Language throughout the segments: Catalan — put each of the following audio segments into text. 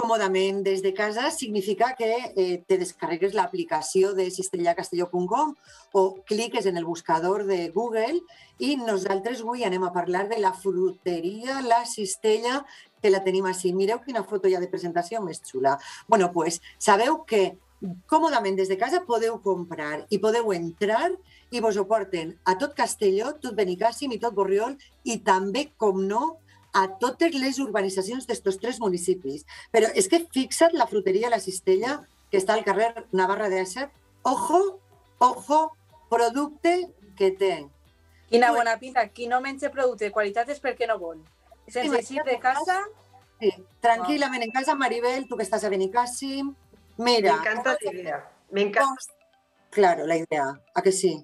còmodament des de casa significa que te descarregues l'aplicació de cistellacastelló.com o cliques en el buscador de Google i nosaltres avui anem a parlar de la fruteria La Cistella, que la tenim així. Mireu quina foto hi ha de presentació més xula. Bueno, pues sabeu que còmodament des de casa podeu comprar i podeu entrar i vos ho porten a tot Castelló, tot Benicàssim i tot Borriol i també, com no, a totes les urbanitzacions d'estos 3 municipis. Però és que fixa't la fruteria La Cistella, que està al carrer Navarra d'Ésser. Ojo, producte que té. Quina bona pinta. Qui no menja producte de qualitat és perquè no vol. Sense eixir de casa... Sí, tranquil·lament en casa, Maribel, tu que estàs a Benicàssim. Mira... M'encanta la idea. M'encanta. Claro, la idea. ¿A que sí?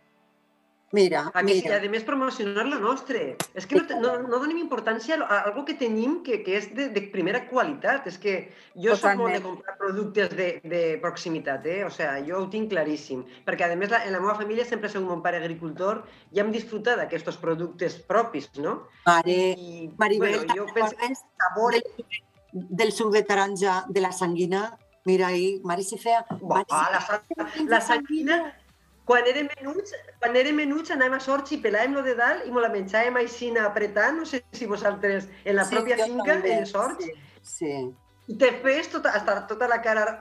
Mira, mira. I a més promocionar lo nostre. És que no donem importància a algo que tenim que és de primera qualitat. És que jo soc molt de comprar productes de proximitat, O sigui, jo ho tinc claríssim. Perquè, a més, en la meva família sempre som un pare agricultor i hem disfrutat d'aquests productes propis, no? Maribel, jo penso que sabor... del suc de taronja de la sanguina, mira ahí, Mari se feia... La sanguina... Quan érem menuts anàvem a Sorts i pelàvem-lo de dalt i me la menjàvem així apretant, no sé si vosaltres, en la pròpia finca, en Sorts. Sí. I te fes tota la cara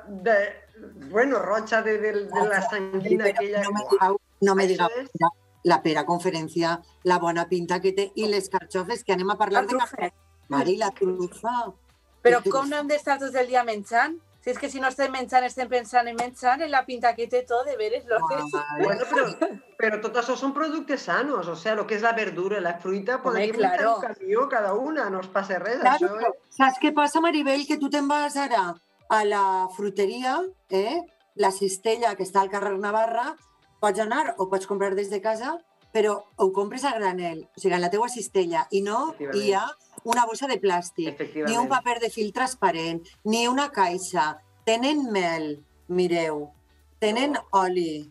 roja de la sanguina aquella. No me diga la pera conferència, la bona pinta que té i les carxofes, que anem a parlar de cafè. Mari, la trufa. Però com no hem d'estar tot el dia menjant? Si és que si no estem menjant, estem pensant en menjar, en la pinta que té tot, de veres, lo que és. Bueno, però tot això són productes sanos, o sigui, el que és la verdura, la fruita, podem muntar un camió cada una, no es passa res. Saps què passa, Maribel? Que tu te'n vas ara a la fruteria, La Cistella, que està al carrer Navarra, pots anar o pots comprar des de casa, però ho compres a granel, o sigui, en la teua cistella, i no hi ha una bossa de plàstic, ni un paper de fil transparent, ni una caixa. Tenen mel, mireu. Tenen oli.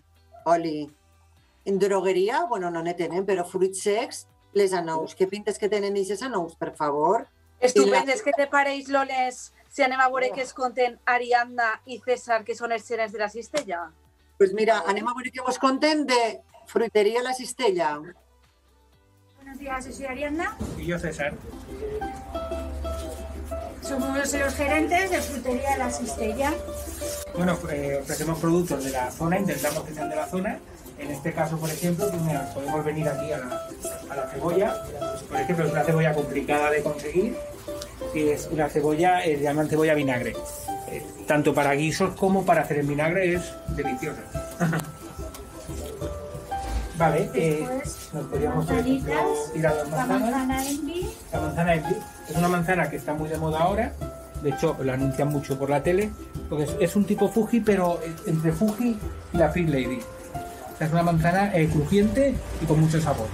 En drogueria, bueno, no ne tenen, però fruits secs, les anous. Què pintes que tenen aquestes anous, per favor? Estupendes. Què te pareix, Loles, si anem a veure què es conten Ariadna i César, que són els gerents de la Cistella? Doncs mira, anem a veure què vos conten de Frutería La Cistella. Buenos días, yo soy Ariadna. Y yo César. Somos los gerentes de Frutería La Cistella. Bueno, ofrecemos productos de la zona, intentamos que sean de la zona. En este caso, por ejemplo, pues mira, podemos venir aquí a la cebolla. Por ejemplo, es una cebolla complicada de conseguir. Y es una cebolla, llaman cebolla vinagre. Tanto para guisos como para hacer el vinagre es deliciosa. Vale, nos podríamos ir a la manzana Envy. La manzana Envy es una manzana que está muy de moda ahora. De hecho, la anuncian mucho por la tele. Porque es un tipo Fuji, pero entre Fuji y la Fit Lady. Es una manzana crujiente y con mucho sabor.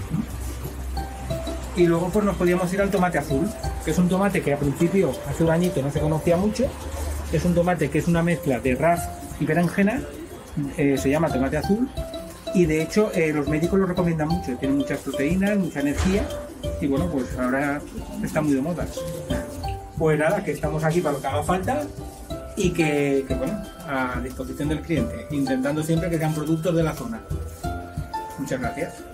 Y luego pues nos podríamos ir al tomate azul, que es un tomate que al principio, hace un añito, no se conocía mucho. Es un tomate que es una mezcla de ras y berenjena. Se llama tomate azul. Y de hecho los médicos lo recomiendan mucho, tiene muchas proteínas, mucha energía y bueno, pues ahora está muy de moda. Pues nada, que estamos aquí para lo que haga falta y que bueno, a disposición del cliente, intentando siempre que sean productos de la zona. Muchas gracias.